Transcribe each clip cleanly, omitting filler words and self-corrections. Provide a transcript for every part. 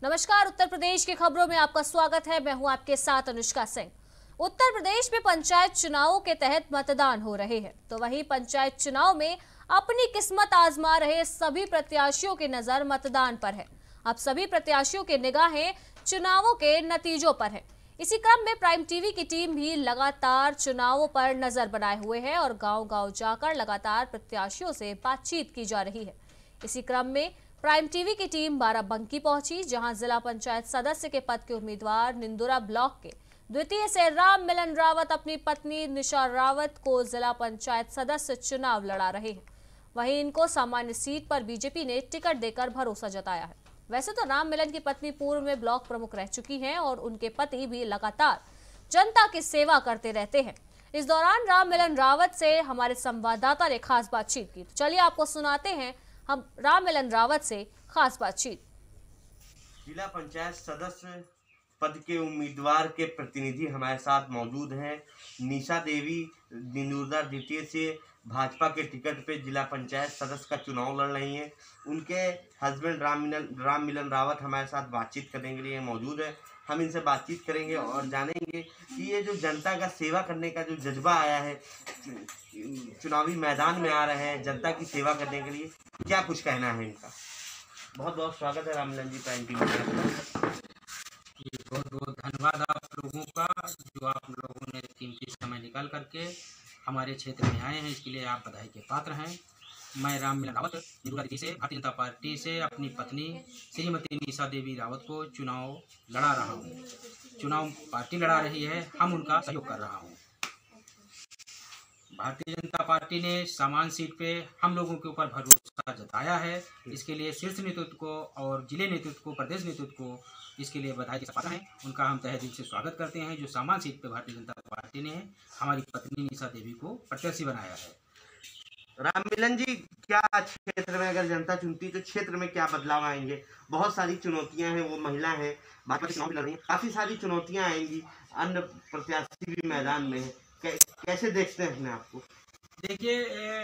नमस्कार, उत्तर प्रदेश की खबरों में आपका स्वागत है। मैं हूं आपके साथ अनुष्का सिंह। उत्तर प्रदेश में पंचायत चुनावों के तहत मतदान हो रहे हैं, तो वहीं पंचायत चुनाव में अपनी किस्मत आजमा रहे सभी प्रत्याशियों की नजर मतदान पर है। अब सभी प्रत्याशियों की निगाहें चुनावों के नतीजों पर है। इसी क्रम में प्राइम टीवी की टीम भी लगातार चुनावों पर नजर बनाए हुए है और गांव-गांव जाकर लगातार प्रत्याशियों से बातचीत की जा रही है। इसी क्रम में प्राइम टीवी की टीम बाराबंकी पहुंची, जहां जिला पंचायत सदस्य के पद के उम्मीदवार निंदुरा ब्लॉक के द्वितीय से राम मिलन रावत अपनी पत्नी निशा रावत को जिला पंचायत सदस्य चुनाव लड़ा रहे हैं। वहीं इनको सामान्य सीट पर बीजेपी ने टिकट देकर भरोसा जताया है। वैसे तो राम मिलन की पत्नी पूर्व में ब्लॉक प्रमुख रह चुकी हैं और उनके पति भी लगातार जनता की सेवा करते रहते हैं। इस दौरान राम मिलन रावत से हमारे संवाददाता ने खास बातचीत की। तो चलिए आपको सुनाते हैं हम राम मिलन रावत से खास बातचीत। जिला पंचायत सदस्य पद के उम्मीदवार के प्रतिनिधि हमारे साथ मौजूद हैं। निशा देवी निंदुरा द्वितीय से भाजपा के टिकट पे जिला पंचायत सदस्य का चुनाव लड़ रही हैं। उनके हस्बैंड राम मिलन रावत हमारे साथ बातचीत करने के लिए मौजूद है। हम इनसे बातचीत करेंगे और जानेंगे कि ये जो जनता का सेवा करने का जो जज्बा आया है, चुनावी मैदान में आ रहे हैं जनता की सेवा करने के लिए, क्या कुछ कहना है इनका। बहुत बहुत स्वागत है राम मिलन जी प्राइम टीवी में। बहुत बहुत धन्यवाद आप लोगों का, जो आप लोगों ने कीमती समय निकाल करके हमारे क्षेत्र में आए हैं, इसके लिए आप बधाई के पात्र हैं। मैं राम मिलन रावत निंदुरा से भारतीय जनता पार्टी से अपनी पत्नी श्रीमती निशा देवी रावत को चुनाव लड़ा रहा हूँ। चुनाव पार्टी लड़ा रही है, हम उनका सहयोग कर रहा हूँ। भारतीय जनता पार्टी ने सामान्य सीट पे हम लोगों के ऊपर भरोसा जताया है। इसके लिए शीर्ष नेतृत्व को और जिले नेतृत्व को, प्रदेश नेतृत्व को इसके लिए बधाई के पात्र हैं। उनका हम तहे दिल से स्वागत करते हैं, जो सामान्य सीट पे भारतीय जनता पार्टी ने हमारी पत्नी निशा देवी को प्रत्याशी बनाया है। राम मिलन जी, क्या क्षेत्र में अगर जनता चुनती तो क्षेत्र में क्या बदलाव आएंगे? बहुत सारी चुनौतियां हैं, वो महिला है, भाजपा के चुनाव लड़ रही है, काफी सारी चुनौतियां आएंगी, अन्य प्रत्याशी भी मैदान में है, कैसे देखते हैं अपने आपको? देखिए,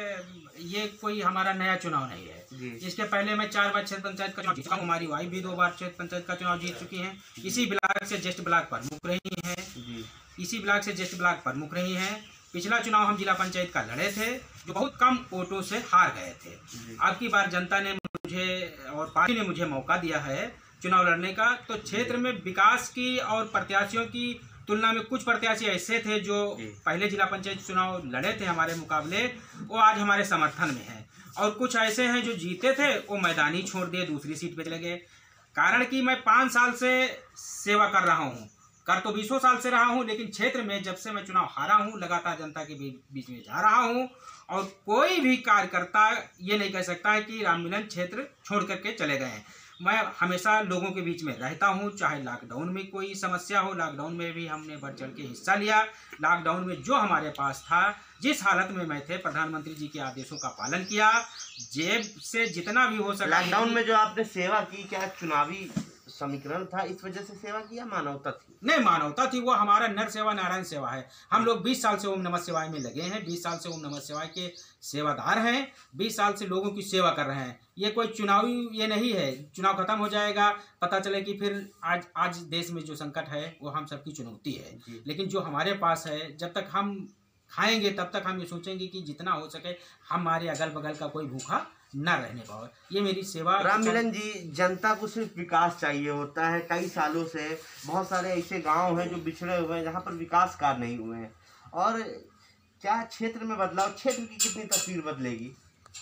ये कोई हमारा नया चुनाव नहीं है। इसके पहले मैं 4 बार क्षेत्र पंचायत का चुनाव जीत चुका हूँ। हमारी वाइफ भी 2 बार क्षेत्र पंचायत का चुनाव जीत चुकी हैं। इसी ब्लॉक से ज्येष्ठ ब्लॉक प्रमुख रही हैं। इसी ब्लॉक से ज्येष्ठ ब्लॉक प्रमुख रही हैं। पिछला चुनाव हम जिला पंचायत का लड़े थे, जो बहुत कम वोटों से हार गए थे। अब की बार जनता ने मुझे और पार्टी ने मुझे मौका दिया है चुनाव लड़ने का। तो क्षेत्र में विकास की और प्रत्याशियों की तुलना में कुछ प्रत्याशी ऐसे थे जो पहले जिला पंचायत चुनाव लड़े थे हमारे मुकाबले, वो आज हमारे समर्थन में हैं। और कुछ ऐसे हैं जो जीते थे, वो मैदानी छोड़ दिए, दूसरी सीट पे चले गए। कारण कि मैं 5 साल से सेवा कर रहा हूँ, कर तो 20 साल से रहा हूँ, लेकिन क्षेत्र में जब से मैं चुनाव हारा हूँ, लगातार जनता के बीच में जा रहा हूँ। और कोई भी कार्यकर्ता ये नहीं कह सकता है कि राम मिलन क्षेत्र छोड़ करके चले गए हैं। मैं हमेशा लोगों के बीच में रहता हूं, चाहे लॉकडाउन में कोई समस्या हो। लॉकडाउन में भी हमने बढ़ चढ़ के हिस्सा लिया। लॉकडाउन में जो हमारे पास था, जिस हालत में मैं थे, प्रधानमंत्री जी के आदेशों का पालन किया, जेब से जितना भी हो सका। लॉकडाउन में जो आपने सेवा की, क्या चुनावी समीकरण था इस वजह से सेवा की या मानवता थी? नहीं, मानवता थी। वो हमारा नर सेवा नारायण सेवा है। हम लोग 20 साल से ओम नमः शिवाय में लगे हैं, 20 साल से ओम नमः शिवाय के सेवादार हैं, 20 साल से लोगों की सेवा कर रहे हैं। ये कोई चुनावी ये नहीं है, चुनाव खत्म हो जाएगा, पता चले कि फिर आज देश में जो संकट है वो हम सबकी चुनौती है। लेकिन जो हमारे पास है, जब तक हम खाएंगे तब तक हम ये सोचेंगे कि जितना हो सके हमारे अगल बगल का कोई भूखा न रहने पाए। ये मेरी सेवा। राम मिलन जी, जनता को सिर्फ विकास चाहिए होता है। कई सालों से बहुत सारे ऐसे गांव हैं जो बिछड़े हुए हैं, जहां पर विकास कार्य नहीं हुए हैं। और क्या क्षेत्र में बदलाव, क्षेत्र की कितनी तस्वीर बदलेगी?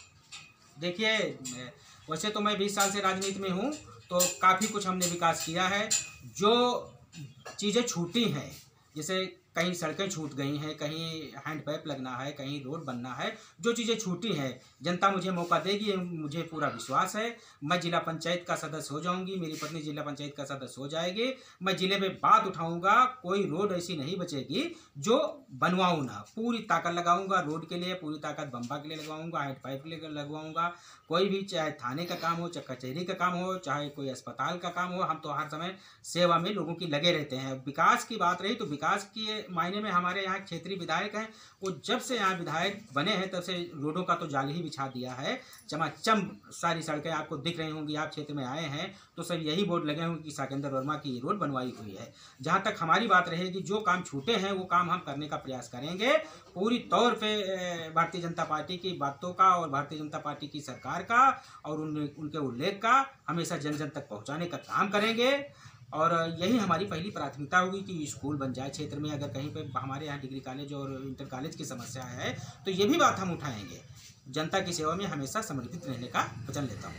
देखिए, वैसे तो मैं 20 साल से राजनीति में हूँ, तो काफ़ी कुछ हमने विकास किया है। जो चीज़ें छूटी हैं, जैसे कहीं सड़कें छूट गई हैं, कहीं हैंडपाइप लगना है, कहीं रोड बनना है, जो चीज़ें छूटी हैं जनता मुझे मौका देगी, मुझे पूरा विश्वास है। मैं जिला पंचायत का सदस्य हो जाऊंगी, मेरी पत्नी जिला पंचायत का सदस्य हो जाएगी। मैं जिले में बात उठाऊंगा, कोई रोड ऐसी नहीं बचेगी जो बनवाऊँ ना। पूरी ताकत लगाऊंगा रोड के लिए, पूरी ताकत बम्बा के लिए लगवाऊंगा, हैंडपाइप के लिए लगवाऊंगा। कोई भी, चाहे थाने का काम हो, चाहे कचहरी का काम हो, चाहे कोई अस्पताल का काम हो, हम तो हर समय सेवा में लोगों की लगे रहते हैं। विकास की बात रही तो विकास की मायने में हमारे यहाँ क्षेत्रीय विधायक हैं, वो जब से यहाँ विधायक बने हैं तब से रोडों का तो जाल ही बिछा दिया है। चमाचम सारी सड़कें आपको दिख रही होंगी, आप क्षेत्र में आए हैं तो सब यही बोर्ड लगे होंगे कि साकेंद्र वर्मा की रोड बनवाई हुई है। जहाँ तक हमारी बात रहेगी, जो काम छूटे हैं वो काम हम करने का प्रयास करेंगे पूरी तौर पे भारतीय जनता पार्टी की बातों का और भारतीय जनता पार्टी की सरकार का और उनके उल्लेख का हमेशा जन जन तक पहुंचाने का काम करेंगे। और यही हमारी पहली प्राथमिकता होगी कि स्कूल बन जाए क्षेत्र में। अगर कहीं पे हमारे यहाँ डिग्री कॉलेज और इंटर कॉलेज की समस्या है तो ये भी बात हम उठाएंगे। जनता की सेवा में हमेशा समर्पित रहने का वचन लेता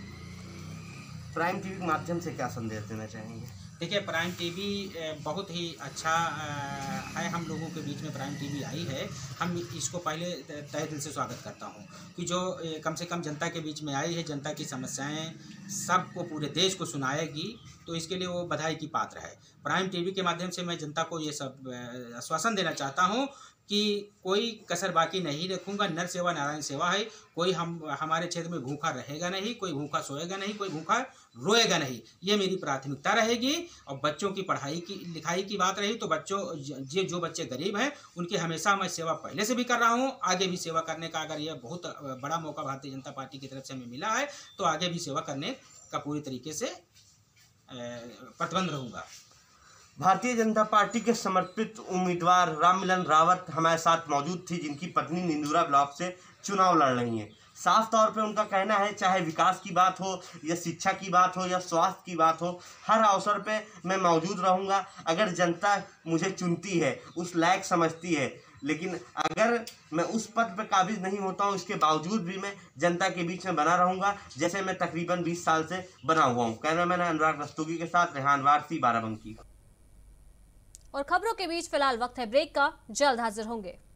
हूँ। प्राइम टीवी के माध्यम से क्या संदेश देना चाहेंगे? देखिए, प्राइम टीवी बहुत ही अच्छा है, हम लोगों के बीच में प्राइम टीवी आई है। हम इसको पहले तहे दिल से स्वागत करता हूँ कि जो कम से कम जनता के बीच में आई है, जनता की समस्याएं सबको पूरे देश को सुनाएगी, तो इसके लिए वो बधाई की पात्र है। प्राइम टीवी के माध्यम से मैं जनता को ये सब आश्वासन देना चाहता हूँ कि कोई कसर बाकी नहीं रखूँगा। नर सेवा नारायण सेवा है। कोई हमारे क्षेत्र में भूखा रहेगा नहीं, कोई भूखा सोएगा नहीं, कोई भूखा रोएगा नहीं। ये मेरी प्राथमिकता रहेगी। और बच्चों की पढ़ाई की लिखाई की बात रही तो बच्चों जो बच्चे गरीब हैं उनकी हमेशा मैं सेवा पहले से भी कर रहा हूँ, आगे भी सेवा करने का अगर यह बहुत बड़ा मौका भारतीय जनता पार्टी की तरफ से हमें मिला है तो आगे भी सेवा करने का पूरी तरीके से प्रतिबद्ध रहूँगा। भारतीय जनता पार्टी के समर्पित उम्मीदवार राममिलन रावत हमारे साथ मौजूद थी, जिनकी पत्नी निंदूरा ब्लॉक से चुनाव लड़ रही हैं। साफ तौर पे उनका कहना है, चाहे विकास की बात हो या शिक्षा की बात हो या स्वास्थ्य की बात हो, हर अवसर पे मैं मौजूद रहूँगा। अगर जनता मुझे चुनती है, उस लायक समझती है, लेकिन अगर मैं उस पद पर काबिज नहीं होता हूँ, इसके बावजूद भी मैं जनता के बीच में बना रहूँगा, जैसे मैं तकरीबन 20 साल से बना हुआ हूँ। कैमरामैन अनुराग रस्तोगी के साथ रेहान वारसी, बाराबंकी। और खबरों के बीच फिलहाल वक्त है ब्रेक का, जल्द हाजिर होंगे।